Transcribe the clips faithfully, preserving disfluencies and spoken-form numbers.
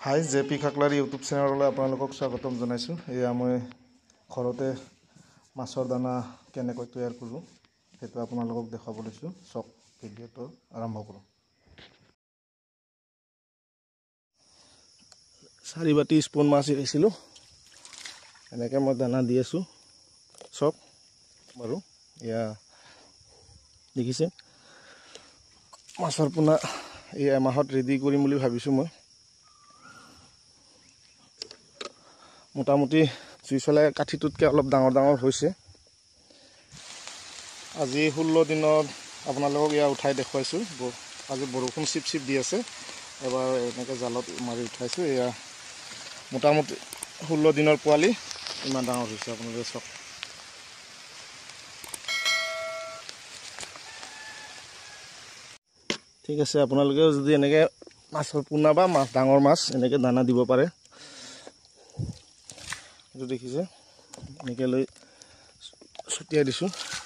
হাই JP খাকলাৰ YouTube চেনেললৈ আপোনালোকক স্বাগতম জনাইছোঁ। এয়া মই ঘৰতে মাছৰ দানা কেনেকৈ তৈয়াৰ কৰোঁ সেইটো আপোনালোকক দেখাব লৈছোঁ। চক ভিডিঅ'টো আৰম্ভ কৰোঁ। চাৰি বাটি স্পুন মাছ এৰিছিলোঁ, এনেকৈ মই দানা দি আছোঁ। চক বাৰু এয়া দেখিছে মাছৰ পোনা এই এমাহত ৰেডি কৰিম বুলি ভাবিছোঁ। মই মোটামুটি জুই চলাই কাঠিটোতকৈ অলপ ডাঙৰ ডাঙৰ হৈছে। আজি ষোল্ল দিনত আপোনালোকক এয়া উঠাই দেখুৱাইছোঁ। আজি বৰষুণ চিপ চিপ দি আছে, এবাৰ এনেকৈ জালত মাৰি উঠাইছোঁ। এয়া মোটামুটি ষোল্ল দিনৰ পোৱালি ইমান ডাঙৰ হৈছে আপোনালোকে চাওক। ঠিক আছে, আপোনালোকেও যদি এনেকৈ মাছৰ পোনা বা মাছ ডাঙৰ মাছ এনেকৈ দানা দিব পাৰে। এইটো দেখিছে এনেকৈ লৈ ছটিয়াই দিছোঁ।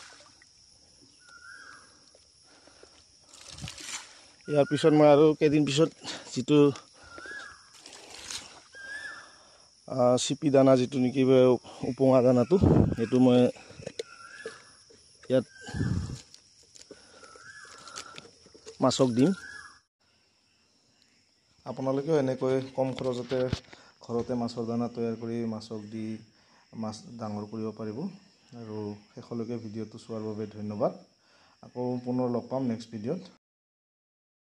ইয়াৰ পিছত মই আৰু কেইদিন পিছত যিটো চিপি দানা যিটো নেকি উপঙা দানাটো সেইটো মই ইয়াত মাছক দিম। আপোনালোকেও এনেকৈ কম খৰচতে ঘৰতে মাছৰ দানা তৈয়াৰ কৰি মাছক দি মাছ ডাঙৰ কৰিব পাৰিব। আৰু শেষলৈকে ভিডিঅ'টো চোৱাৰ বাবে ধন্যবাদ। আকৌ পুনৰ লগ পাম নেক্সট ভিডিঅ'ত।